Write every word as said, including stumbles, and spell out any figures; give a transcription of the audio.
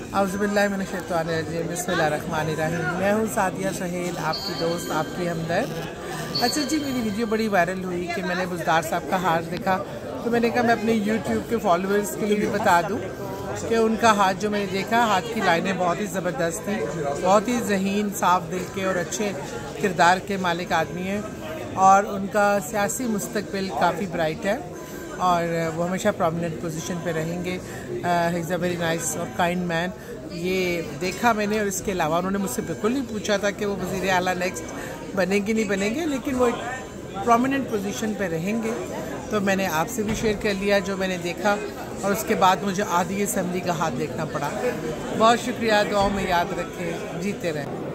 औज़ुबिल्लाहिमिनश्शैतानिर्रजीम बिस्मिल्लाहिर्रहमानिर्रहीम। मैं हूँ सादिया सुहेल, आपकी दोस्त, आपकी हमदर्द। अच्छा जी, मेरी वीडियो बड़ी वायरल हुई कि मैंने बुज़दार साहब का हार देखा, तो मैंने कहा मैं अपने यूट्यूब के फॉलोअर्स के लिए भी बता दूँ कि उनका हाथ जो मैंने देखा, हाथ की लाइनें बहुत ही ज़बरदस्त थी। बहुत ही ज़हीन, साफ़ दिल के और अच्छे किरदार के मालिक आदमी हैं और उनका सियासी मुस्तकबिल काफ़ी ब्राइट है और वो हमेशा प्रोमिनेंट पोजीशन पे रहेंगे। He is a very nice और काइंड मैन। ये देखा मैंने और इसके अलावा उन्होंने मुझसे बिल्कुल नहीं पूछा था कि वो वज़ीर आला नेक्स्ट बनेंगे नहीं बनेंगे, लेकिन वो एक प्रोमिनेंट पोजीशन पे रहेंगे। तो मैंने आपसे भी शेयर कर लिया जो मैंने देखा और उसके बाद मुझे आधी असम्बली का हाथ देखना पड़ा। बहुत शुक्रिया, दुआओं में याद रखें, जीते रहें।